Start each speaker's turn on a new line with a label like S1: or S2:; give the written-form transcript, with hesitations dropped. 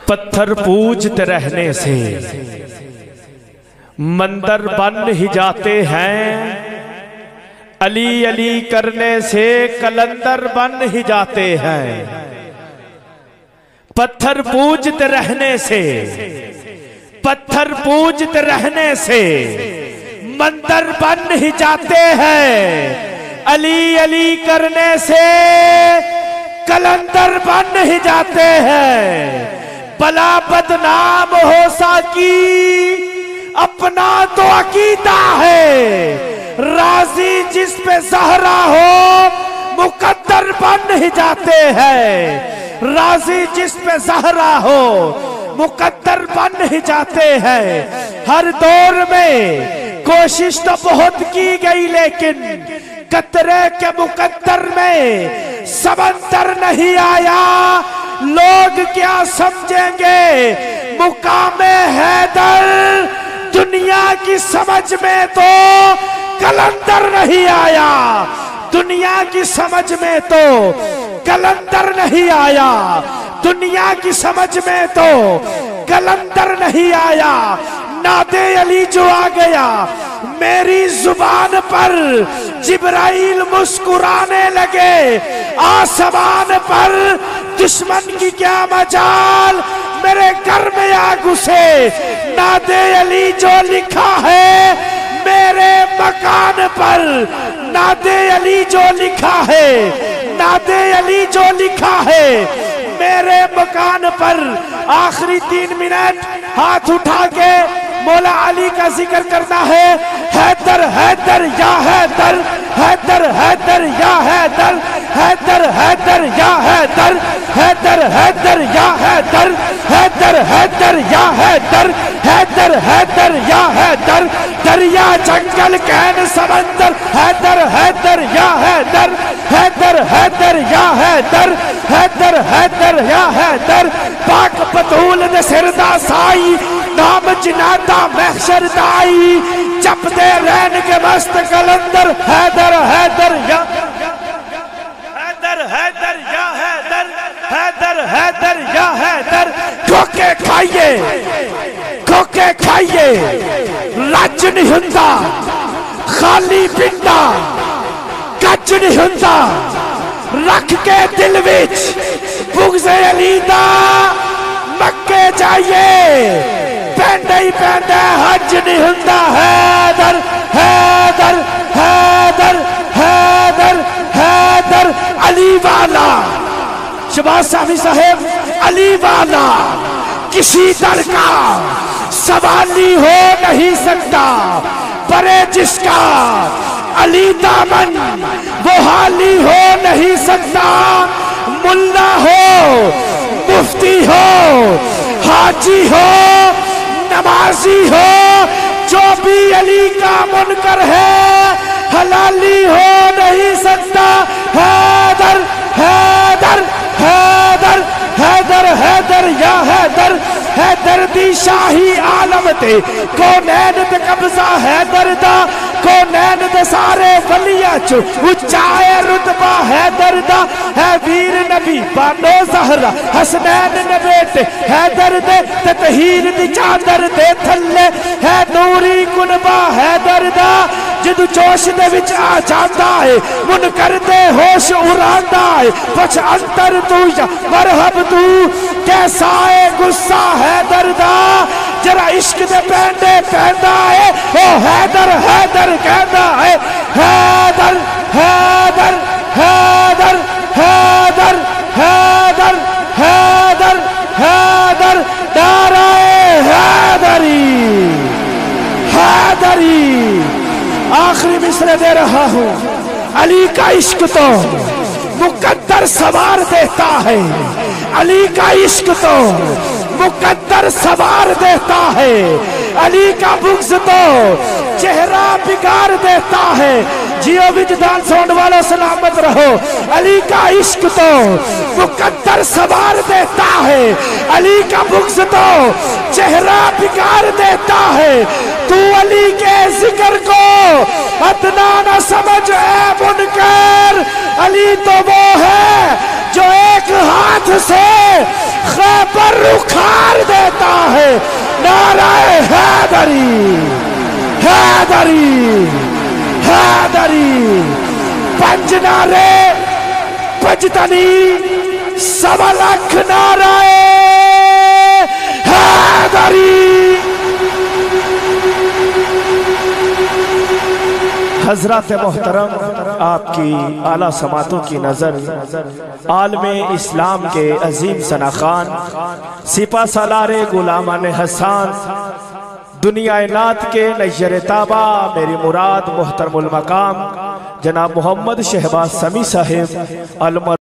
S1: पत्थर पूजते रहने से मंदिर बन ही जाते हैं, अली अली करने से कलंदर बन ही जाते हैं। पत्थर पूजते रहने से, पत्थर पूजते रहने से मंदिर बन ही जाते हैं, अली अली करने से कलंदर बन ही जाते हैं। भला बदनाम हो साकी अपना तो अकीदा है, राजी जिस पे ज़हरा हो मुकद्दर बन ही जाते हैं, राजी जिस पे ज़हरा हो मुकद्दर बन ही जाते हैं। हर दौर में कोशिश तो बहुत की गई लेकिन कतरे के मुकद्दर में समंदर नहीं आया। लोग क्या समझेंगे मुकामे हैदर, दुनिया की समझ में तो कलंदर नहीं आया, दुनिया की समझ में तो कलंदर नहीं आया, दुनिया की समझ में तो कलंदर नहीं आया। नादे अली जो आ गया मेरी जुबान पर, जिब्राइल मुस्कुराने लगे आसमान पर। दुश्मन की क्या मजाल मेरे घर में आ घुसे, नादे अली जो लिखा है मेरे मकान पर, नादे अली जो लिखा है, नादे अली जो लिखा है मेरे मकान पर। आखिरी 3 मिनट हाथ उठा के मौला अली का जिक्र करना है। हैदर हैदर या हैदर, हैदर हैदर या हैदर, हैदर हैदर या हैदर, हैदर हैदर या हैदर, हैदर हैदर या हैदर, हैदर हैदर या हैदर। दरिया जंगल कैन समंदर, हैदर हैदर या हैदर, हैदर हैदर या हैदर, हैदर हैदर या हैदर। पाक बतूल दे सिरदा साई नाम जिनादा महशर दाई, जपदे रहन के मस्त कलंदर। हैदर हैदर या हैदर, हैदर या हैदर, हैदर हैदर या हैदर। ठोके खाइए, ठोके खाइए, रज नहीं हुंदा, खाली पिंडा कच नहीं हुंदा। रख के दिल विच बुग़्ज़े अली दा मक्के जाइए, पैंदा ही पैंदा हज नहीं हुंदा। हैदर हैदर हैदर हैदर हैदर अली वाला, शहबाज सामी साहेब अली वाला किसी दर का सवाली हो नहीं सकता, परे जिसका अली दामन वो हाली हो नहीं सकता। मुल्ला हो, मुफ्ती हो, हाजी हो, नमाजी हो, जो भी अली का मुनकर है हलाली हो नहीं सकता। हैदर हैदर हैदर हैदर हैदर या हैदर, हैदर दी शाही आलम ते कौनैन ते कब्जा हैदर दा, कौनैन दे सारे वलिया चो उच्चा है रुतबा हैदर दा। है वीर नबी बानो ज़हरा हसनैन ने बेटे हैदर दे, ततहीर दी चादर दे थल्ले है नूरी कुनबा हैदर दा। जिदू जोश दे विच आ जांदा है मुनकर दे होश उड़ांदा है, पछ अंतर तू या मरहब तू कैसा है गुस्सा हैदर दा। जरा इश्क दे पैंडे पैंदा है ओ हैदर हैदर कहता है। हैदर हैदर हैदर हैदर हैदर हैदर हैदर नाराए हैदरी हैदरी। आखिरी मिसरे दे रहा हूं, अली का इश्क तो मुकद्दर सवार देता है, अली का इश्क तो मुकद्दर सवार देता है, अली का बुग़्ज़ तो चेहरा बिगाड़ देता है। जियो विजदान सोन वालों सलामत रहो। अली का इश्क तो मुकद्दर सवार देता है, अली का बुग़्ज़ तो चेहरा बिगाड़ देता है। तू अली के जिक्र को अदना न समझ है मुनकर, अली तो वो है जो एक हाथ से खैबर उखाड़ देता है। नाराए हैदरी, हैदरी, हैदरी। पंज नारे पंजतनी, सवा लाख नाराए हैदरी। हजरत मोहतरम, आपकी आला समातों की नजर आलमे इस्लाम के अजीम सना खान सिपा सालारे गुलामान हसान दुनिया नात के नैयर ताबा मेरी मुराद मोहतरमुल मकाम जनाब मोहम्मद शहबाज समी साहिब अल